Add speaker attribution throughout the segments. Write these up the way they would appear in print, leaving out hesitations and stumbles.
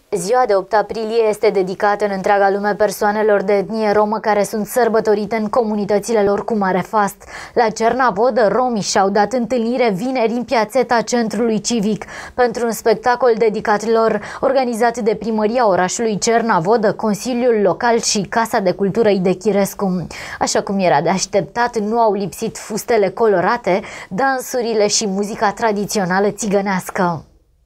Speaker 1: Ziua de 8 aprilie este dedicată în întreaga lume persoanelor de etnie romă care sunt sărbătorite în comunitățile lor cu mare fast. La Cernavodă, romii și-au dat întâlnire vineri în piațeta centrului civic pentru un spectacol dedicat lor, organizat de primăria orașului Cernavodă, Consiliul Local și Casa de Cultură Idechirescu. Așa cum era de așteptat, nu au lipsit fustele colorate, dansurile și muzica tradițională țigănească.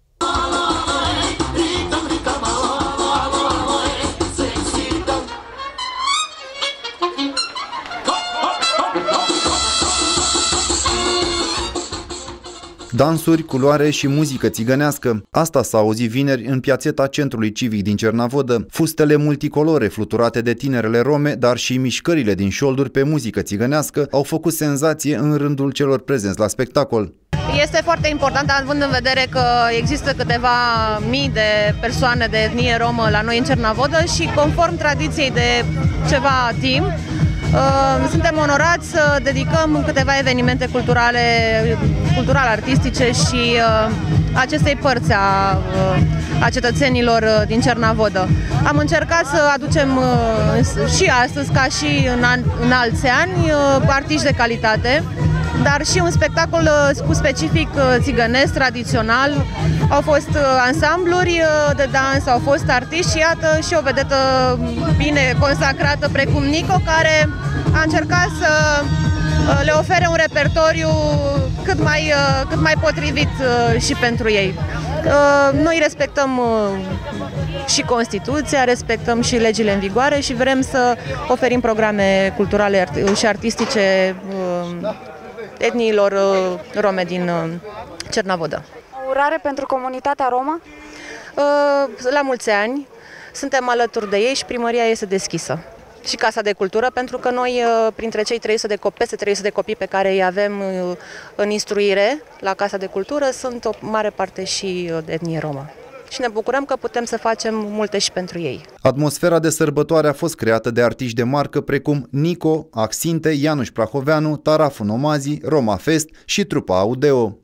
Speaker 2: Dansuri, culoare și muzică țigănească. Asta s-a auzit vineri în piațeta centrului civic din Cernavodă. Fustele multicolore fluturate de tinerele rome, dar și mișcările din șolduri pe muzică țigănească au făcut senzație în rândul celor prezenți la spectacol.
Speaker 3: Este foarte important, având în vedere că există câteva mii de persoane de etnie romă la noi în Cernavodă și conform tradiției de ceva timp, suntem onorați să dedicăm câteva evenimente cultural-artistice și acestei părți a cetățenilor din Cernavodă. Am încercat să aducem și astăzi, ca și în alți ani, artiști de calitate, dar și un spectacol cu specific țigănesc, tradițional. Au fost ansambluri de dans, au fost artiști și iată și o vedetă bine consacrată precum Nico, care a încercat să le ofere un repertoriu cât mai potrivit și pentru ei. Noi respectăm și Constituția, respectăm și legile în vigoare și vrem să oferim programe culturale și artistice etniilor rome din Cernavodă.
Speaker 4: O urare pentru comunitatea romă?
Speaker 3: La mulți ani, suntem alături de ei și primăria este deschisă. Și Casa de Cultură, pentru că noi, printre cei peste 300 de copii pe care îi avem în instruire la Casa de Cultură, sunt o mare parte și de etnie romă. Și ne bucurăm că putem să facem multe și pentru ei.
Speaker 2: Atmosfera de sărbătoare a fost creată de artiști de marcă precum Nico, Axinte, Ianuș Prahoveanu, Taraful Nomazi, Roma Fest și trupa Audeo.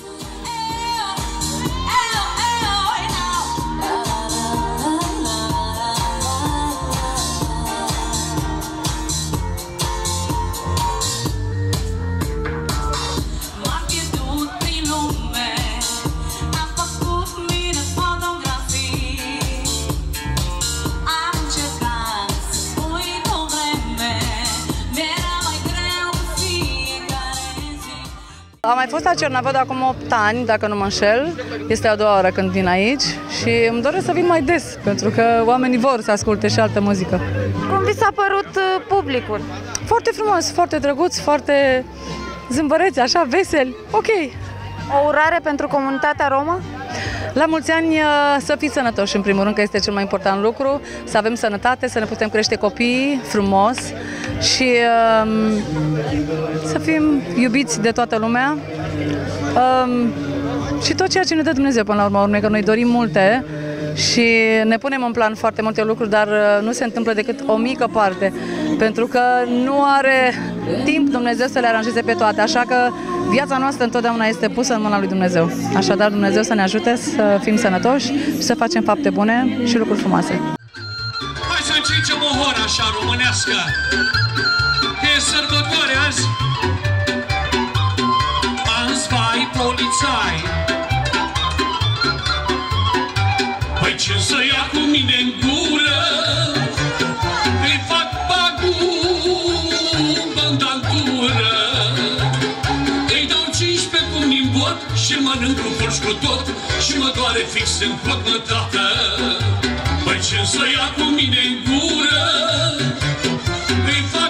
Speaker 5: Am mai fost la Cernavodă acum 8 ani, dacă nu mă înșel. Este a doua oară când vin aici și îmi doresc să vin mai des, pentru că oamenii vor să asculte și altă muzică.
Speaker 4: Cum vi s-a părut publicul?
Speaker 5: Foarte frumos, foarte drăguț, foarte zâmbăreți, așa, veseli. Ok.
Speaker 4: O urare pentru comunitatea romă?
Speaker 5: La mulți ani să fiți sănătoși, în primul rând, că este cel mai important lucru, să avem sănătate, să ne putem crește copiii frumos și să fim iubiți de toată lumea și tot ceea ce ne dă Dumnezeu până la urmă, că noi dorim multe și ne punem în plan foarte multe lucruri, dar nu se întâmplă decât o mică parte, pentru că nu are timp Dumnezeu să le aranjeze pe toate, așa că viața noastră întotdeauna este pusă în mâna lui Dumnezeu. Așadar, Dumnezeu să ne ajute să fim sănătoși și să facem fapte bune și lucruri frumoase.
Speaker 6: Hai să încingem o horă așa românească, că e sărbătoare azi. Azi vai polițai, păi ce să ia cu mine în gură? Îi fac pagubă în dantură, îi dau 15 pumni în bot și-l mănânc cu porci cu tot și mă doare fix în cot, mă, tată. Păi ce să ia cu mine în gură? Îi fac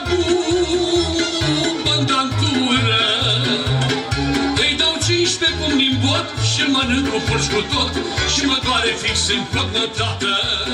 Speaker 6: pagubă în dantură, îi dau 15 pumni în bot și-l mănânc cu porci cu tot și mă doare fix în cot, mă, tată.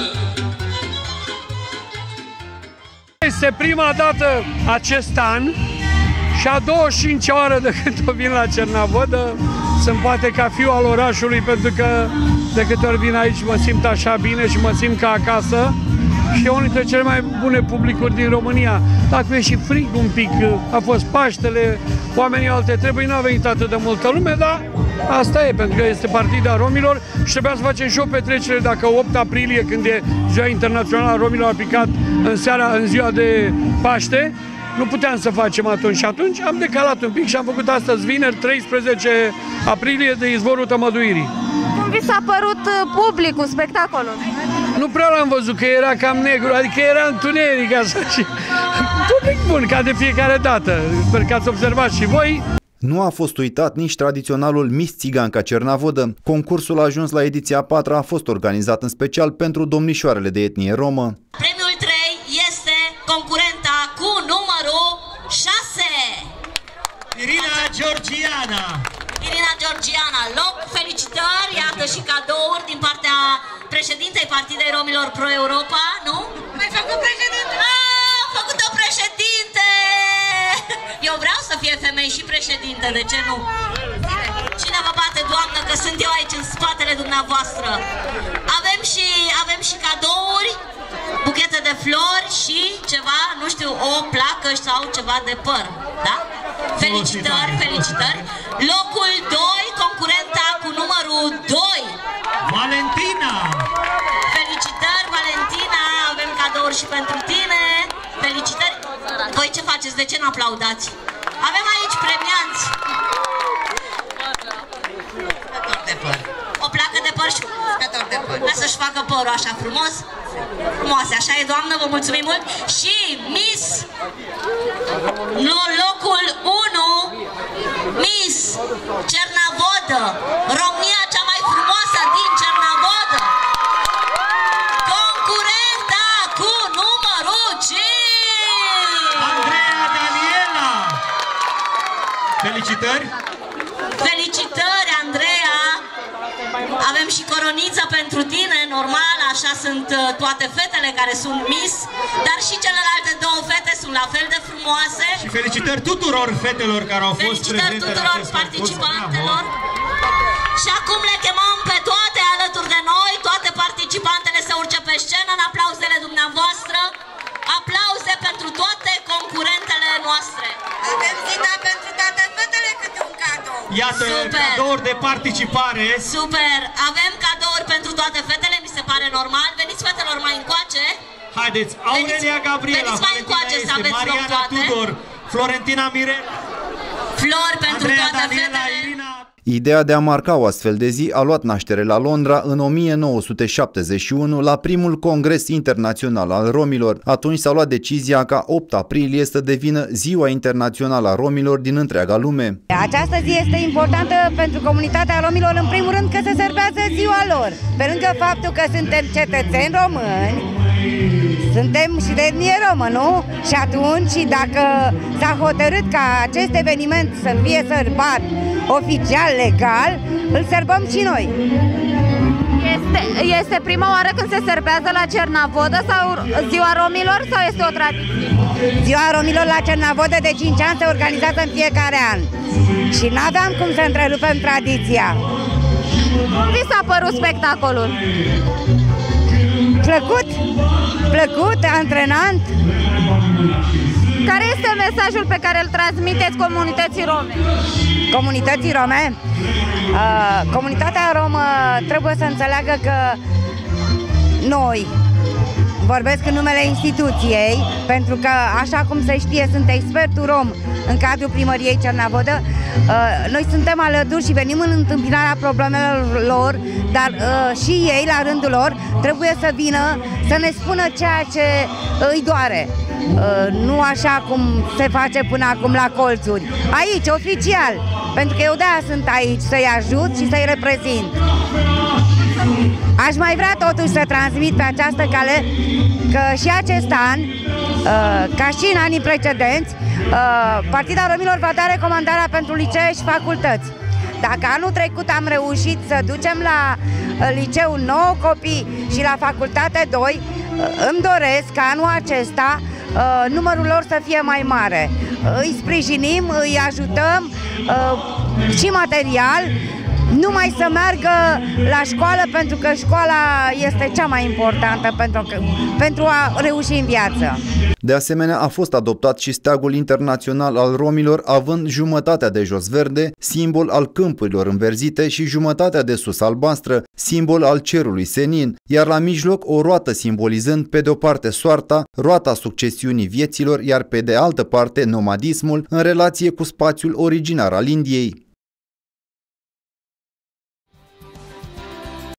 Speaker 7: Este prima dată acest an și a 25-a oară de când o vin la Cernavodă. Sunt poate ca fiu al orașului, pentru că de câte ori vin aici mă simt așa bine și mă simt ca acasă. și e unul dintre cele mai bune publicuri din România. Dacă e și frig un pic, a fost Paștele, oamenii alte trebui, n-a venit atât de multă lume, dar asta e, pentru că este Partida Romilor și trebuia să facem și o petrecere dacă 8 aprilie, când e Ziua Internațională a Romilor, a picat în ziua de Paște, nu puteam să facem atunci și atunci am decalat un pic și am făcut astăzi vineri, 13 aprilie, de Izvorul Tămăduirii.
Speaker 4: Cum vi s-a părut publicul, spectacolul?
Speaker 7: Nu prea l-am văzut, că era cam negru, adică era întuneric așa și public bun, ca de fiecare dată. Sper că ați observat și voi.
Speaker 2: Nu a fost uitat nici tradiționalul Miss Țiganca Cernavodă. Concursul a ajuns la ediția 4, a fost organizat în special pentru domnișoarele de etnie romă.
Speaker 8: Premiul 3 este concurenta cu numărul 6.
Speaker 9: Irina Georgiana.
Speaker 8: Irina Georgiana, loc, felicitări, iată și cadouri din partea președintei Partidei Romilor Pro-Europa, nu? Mai făcut președinte? Am făcut-o președinte! Eu vreau să fie femei și președinte, de ce nu? Cine vă bate, doamnă, că sunt eu aici în spatele dumneavoastră. Avem și cadouri, buchete de flori și ceva, nu știu, o placă sau ceva de păr, da? Felicitări, felicitări! Locul 2, concurenta cu numărul 2.
Speaker 9: Valentina!
Speaker 8: Felicitări, Valentina! Avem cadouri și pentru tine! Felicitări! Voi ce faceți? De ce nu aplaudați? Avem aici premianți! De păr. O placă de păr și un uscător de păr. Vrea să-și facă părul așa frumos? Frumoase, așa e, doamnă, vă mulțumim mult! Și Miss locul 1, Miss Cernavodă, România cea mai frumoasă din Cernavodă, concurenta cu numărul 5,
Speaker 9: Andreea Daniela. Felicitări!
Speaker 8: Felicitări, Andreea! Avem și coroniță pentru tine, normal, așa sunt toate fetele care sunt Miss, dar și celelalte două fete sunt la fel de frumoase.
Speaker 9: Și felicitări tuturor fetelor care au fost prezente.
Speaker 8: Felicitări tuturor participantelor. Și acum le chemăm pe toate alături de noi, toate participantele să urce pe scenă în aplauzele dumneavoastră. Aplauze pentru toate concurentele noastre.
Speaker 10: Avem, Zita, pentru toate fetele câte un cadou.
Speaker 9: Iată, cadouri de participare.
Speaker 8: Super! Avem cadouri pentru toate fetele, mi se pare normal. Veniți, fetelor, mai încoace.
Speaker 9: Haideți, Aurelia Gabriela,
Speaker 8: veniți mai încoace să aveți
Speaker 9: Mariana
Speaker 8: loc toate.
Speaker 9: Tudor, Florentina Mirela,
Speaker 8: Flori pentru
Speaker 9: Andreea
Speaker 8: toate
Speaker 9: Daniela,
Speaker 8: fetele.
Speaker 9: Irina.
Speaker 2: Ideea de a marca o astfel de zi a luat naștere la Londra în 1971 la primul congres internațional al romilor. Atunci s-a luat decizia ca 8 aprilie să devină Ziua Internațională a Romilor din întreaga lume.
Speaker 11: Această zi este importantă pentru comunitatea romilor, în primul rând că se servează ziua lor. Pe lângă faptul că suntem cetățeni români, suntem și de etnie romă, nu? Și atunci, dacă s-a hotărât ca acest eveniment să fie sărbat oficial, legal, îl sărbăm și noi.
Speaker 4: Este prima oară când se serbează la Cernavodă sau Ziua Romilor sau este o tradiție?
Speaker 11: Ziua Romilor la Cernavodă de 5 ani se organizează în fiecare an. Și n-aveam cum să întrerupem tradiția.
Speaker 4: Cum vi s-a părut spectacolul?
Speaker 11: Plăcut, plăcut, antrenant.
Speaker 4: Care este mesajul pe care îl transmiteți comunității rome?
Speaker 11: Comunității rome? Comunitatea romă trebuie să înțeleagă că noi, vorbesc în numele instituției, pentru că, așa cum se știe, sunt expertul rom în cadrul primăriei Cernavodă. Noi suntem alături și venim în întâmpinarea problemelor lor, dar și ei, la rândul lor, trebuie să vină să ne spună ceea ce îi doare. Nu așa cum se face până acum la colțuri. Aici, oficial, pentru că eu de-aia sunt aici, să-i ajut și să-i reprezint. Aș mai vrea totuși să transmit pe această cale că și acest an, ca și în anii precedenți, Partida Romilor va da recomandarea pentru licee și facultăți. Dacă anul trecut am reușit să ducem la liceu 9 copii și la facultate 2, îmi doresc ca anul acesta numărul lor să fie mai mare. Îi sprijinim, îi ajutăm și material. numai să meargă la școală, pentru că școala este cea mai importantă pentru a reuși în viață.
Speaker 2: De asemenea, a fost adoptat și steagul internațional al romilor, având jumătatea de jos verde, simbol al câmpurilor înverzite, și jumătatea de sus albastră, simbol al cerului senin, iar la mijloc o roată simbolizând pe de o parte soarta, roata succesiunii vieților, iar pe de altă parte nomadismul în relație cu spațiul originar al Indiei.